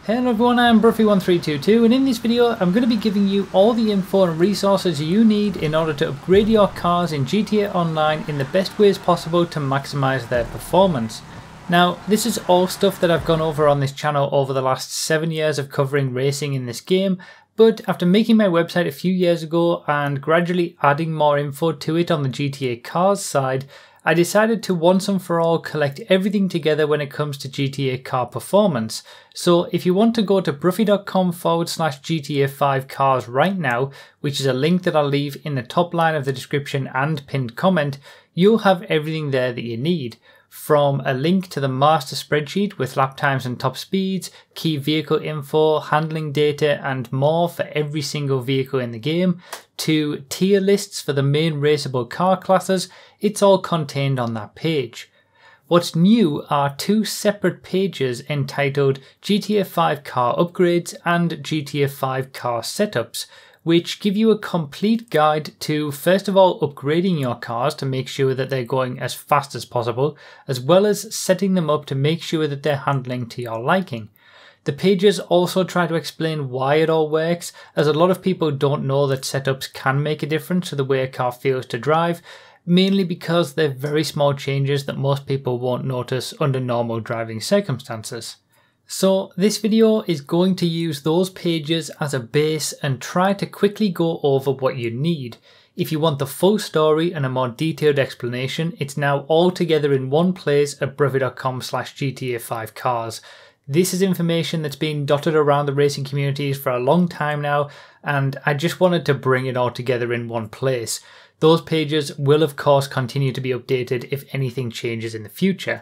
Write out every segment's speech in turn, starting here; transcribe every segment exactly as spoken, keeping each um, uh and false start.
Hello everyone, I'm Bruffy one three two two, and in this video I'm going to be giving you all the info and resources you need in order to upgrade your cars in G T A Online in the best ways possible to maximise their performance. Now, this is all stuff that I've gone over on this channel over the last seven years of covering racing in this game, but after making my website a few years ago and gradually adding more info to it on the G T A cars side, I decided to once and for all collect everything together when it comes to G T A car performance. So if you want to go to bruffy.com forward slash GTA five cars right now, which is a link that I'll leave in the top line of the description and pinned comment, you'll have everything there that you need. From a link to the master spreadsheet with lap times and top speeds, key vehicle info, handling data and more for every single vehicle in the game, to tier lists for the main raceable car classes, it's all contained on that page. What's new are two separate pages entitled G T A five car upgrades and G T A five car setups, which give you a complete guide to, first of all, upgrading your cars to make sure that they're going as fast as possible, as well as setting them up to make sure that they're handling to your liking. The pages also try to explain why it all works, as a lot of people don't know that setups can make a difference to the way a car feels to drive, mainly because they're very small changes that most people won't notice under normal driving circumstances. So this video is going to use those pages as a base and try to quickly go over what you need. If you want the full story and a more detailed explanation, it's now all together in one place at bruffy.com slash GTA five cars. This is information that's been dotted around the racing communities for a long time now, and I just wanted to bring it all together in one place. Those pages will of course continue to be updated if anything changes in the future.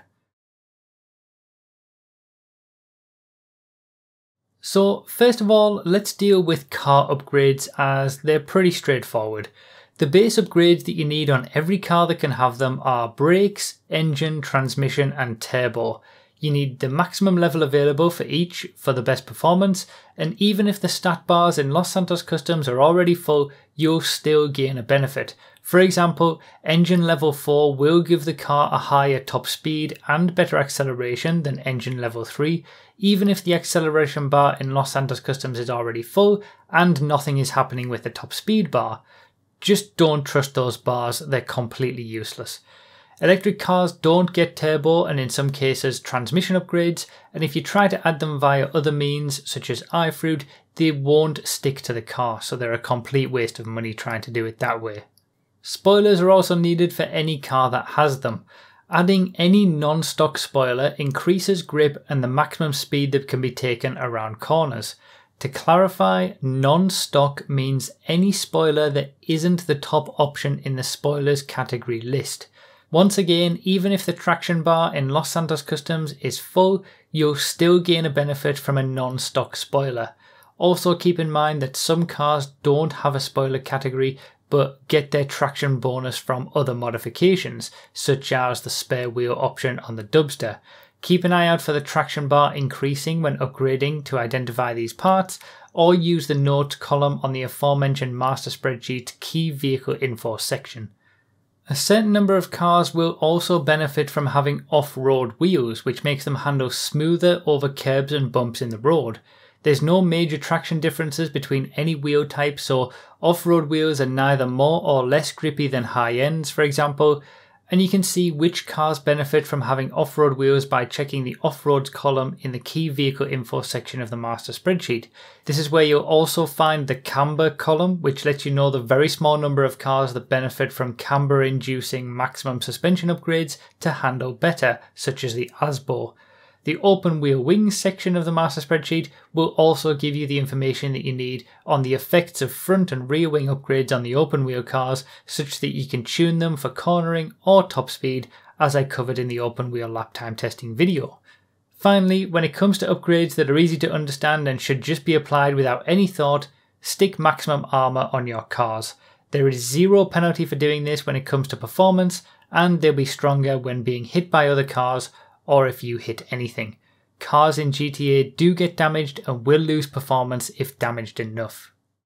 So first of all, let's deal with car upgrades, as they're pretty straightforward. The base upgrades that you need on every car that can have them are brakes, engine, transmission and turbo. You need the maximum level available for each for the best performance, and even if the stat bars in Los Santos Customs are already full, you'll still gain a benefit. For example, engine level four will give the car a higher top speed and better acceleration than engine level three, even if the acceleration bar in Los Santos Customs is already full and nothing is happening with the top speed bar. Just don't trust those bars, they're completely useless. Electric cars don't get turbo and in some cases transmission upgrades, and if you try to add them via other means such as iFruit, they won't stick to the car, so they're a complete waste of money trying to do it that way. Spoilers are also needed for any car that has them. Adding any non-stock spoiler increases grip and the maximum speed that can be taken around corners. To clarify, non-stock means any spoiler that isn't the top option in the spoilers category list. Once again, even if the traction bar in Los Santos Customs is full, you'll still gain a benefit from a non-stock spoiler. Also keep in mind that some cars don't have a spoiler category but get their traction bonus from other modifications, such as the spare wheel option on the Dubster. Keep an eye out for the traction bar increasing when upgrading to identify these parts, or use the notes column on the aforementioned master spreadsheet key vehicle info section. A certain number of cars will also benefit from having off-road wheels, which makes them handle smoother over curbs and bumps in the road. There's no major traction differences between any wheel type, so off-road wheels are neither more or less grippy than high ends, for example, and you can see which cars benefit from having off-road wheels by checking the off-roads column in the key vehicle info section of the master spreadsheet. This is where you'll also find the camber column, which lets you know the very small number of cars that benefit from camber inducing maximum suspension upgrades to handle better, such as the Asbo. The open wheel wings section of the master spreadsheet will also give you the information that you need on the effects of front and rear wing upgrades on the open wheel cars, such that you can tune them for cornering or top speed, as I covered in the open wheel lap time testing video. Finally, when it comes to upgrades that are easy to understand and should just be applied without any thought, stick maximum armor on your cars. There is zero penalty for doing this when it comes to performance, and they'll be stronger when being hit by other cars or if you hit anything. Cars in G T A do get damaged and will lose performance if damaged enough.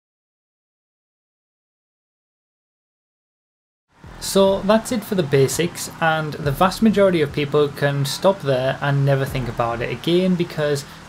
So that's it for the basics, and the vast majority of people can stop there and never think about it again, because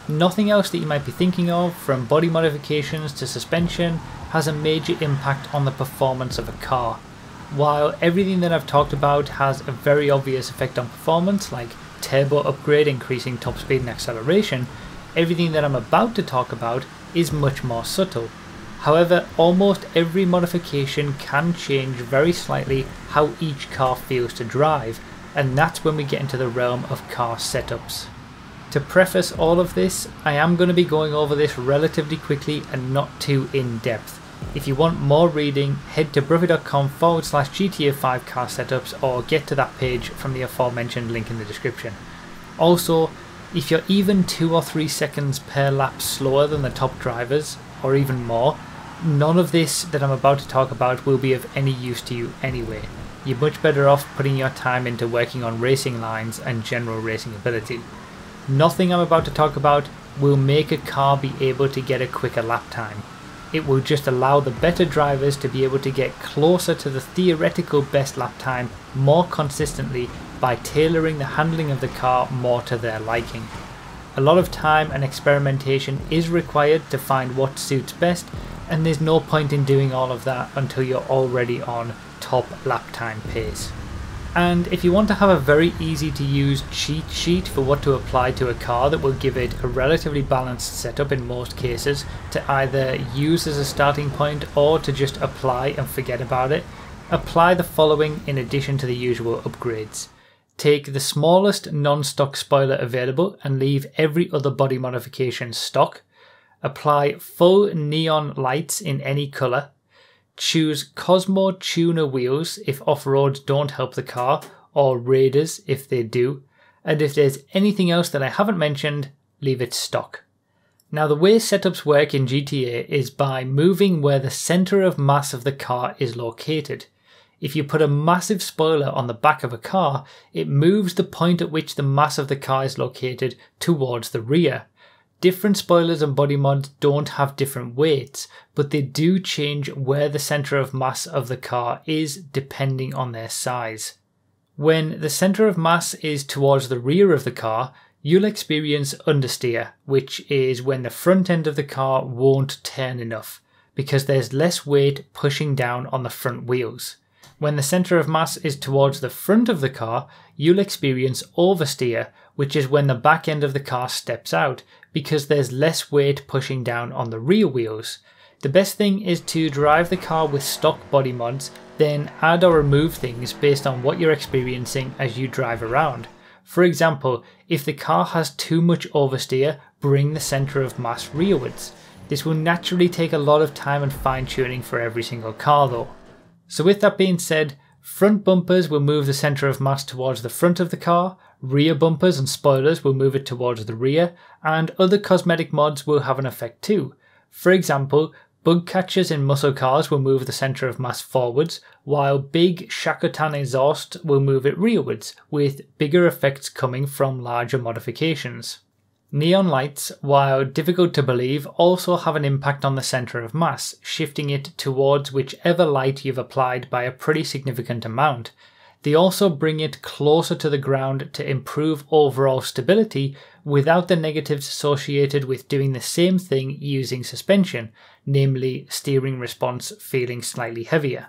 Nothing else that you might be thinking of, from body modifications to suspension, has a major impact on the performance of a car. While everything that I've talked about has a very obvious effect on performance, like turbo upgrade increasing top speed and acceleration, everything that I'm about to talk about is much more subtle. However, almost every modification can change very slightly how each car feels to drive, and that's when we get into the realm of car setups. To preface all of this, I am going to be going over this relatively quickly and not too in depth. If you want more reading, head to broughy.com forward slash GTA five car setups or get to that page from the aforementioned link in the description. Also, if you're even two or three seconds per lap slower than the top drivers, or even more, none of this that I'm about to talk about will be of any use to you anyway. You're much better off putting your time into working on racing lines and general racing ability. Nothing I'm about to talk about will make a car be able to get a quicker lap time. It will just allow the better drivers to be able to get closer to the theoretical best lap time more consistently by tailoring the handling of the car more to their liking. A lot of time and experimentation is required to find what suits best, and there's no point in doing all of that until you're already on top lap time pace. And if you want to have a very easy to use cheat sheet for what to apply to a car that will give it a relatively balanced setup in most cases to either use as a starting point or to just apply and forget about it, apply the following in addition to the usual upgrades. Take the smallest non-stock spoiler available and leave every other body modification stock. Apply full neon lights in any colour. Choose Cosmo Tuner wheels if off-road don't help the car, or Raiders if they do, and if there's anything else that I haven't mentioned, leave it stock. Now, the way setups work in G T A is by moving where the centre of mass of the car is located. If you put a massive spoiler on the back of a car, it moves the point at which the mass of the car is located towards the rear. Different spoilers and body mods don't have different weights, but they do change where the centre of mass of the car is depending on their size. When the centre of mass is towards the rear of the car, you'll experience understeer, which is when the front end of the car won't turn enough, because there's less weight pushing down on the front wheels. When the centre of mass is towards the front of the car, you'll experience oversteer, which is when the back end of the car steps out, because there's less weight pushing down on the rear wheels. The best thing is to drive the car with stock body mods, then add or remove things based on what you're experiencing as you drive around. For example, if the car has too much oversteer, bring the centre of mass rearwards. This will naturally take a lot of time and fine tuning for every single car though. So with that being said, front bumpers will move the centre of mass towards the front of the car, rear bumpers and spoilers will move it towards the rear, and other cosmetic mods will have an effect too. For example, bug catchers in muscle cars will move the centre of mass forwards, while big Shakotan exhaust will move it rearwards, with bigger effects coming from larger modifications. Neon lights, while difficult to believe, also have an impact on the centre of mass, shifting it towards whichever light you've applied by a pretty significant amount. They also bring it closer to the ground to improve overall stability without the negatives associated with doing the same thing using suspension, namely steering response feeling slightly heavier.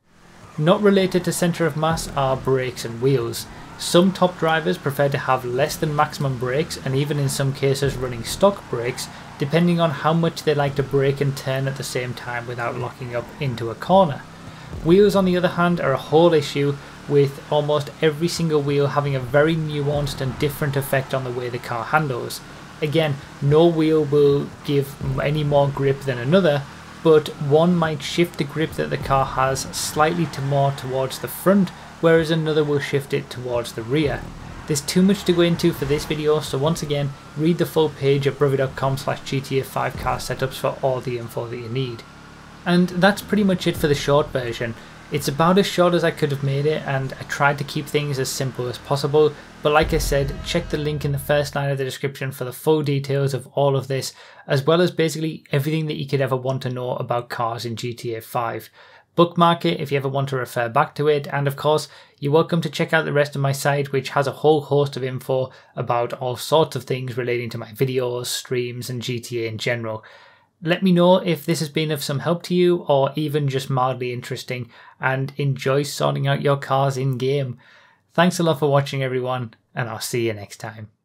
Not related to centre of mass are brakes and wheels. Some top drivers prefer to have less than maximum brakes, and even in some cases running stock brakes, depending on how much they like to brake and turn at the same time without locking up into a corner. Wheels on the other hand are a whole issue, with almost every single wheel having a very nuanced and different effect on the way the car handles. Again, no wheel will give any more grip than another, but one might shift the grip that the car has slightly to more towards the front, whereas another will shift it towards the rear. There's too much to go into for this video, so once again, read the full page at broughy.com slash GTA five car setups for all the info that you need. And that's pretty much it for the short version. It's about as short as I could have made it, and I tried to keep things as simple as possible, but like I said, check the link in the first line of the description for the full details of all of this, as well as basically everything that you could ever want to know about cars in G T A five. bookmark it if you ever want to refer back to it, and of course you're welcome to check out the rest of my site, which has a whole host of info about all sorts of things relating to my videos, streams and G T A in general. Let me know if this has been of some help to you or even just mildly interesting, and enjoy sorting out your cars in game. Thanks a lot for watching everyone, and I'll see you next time.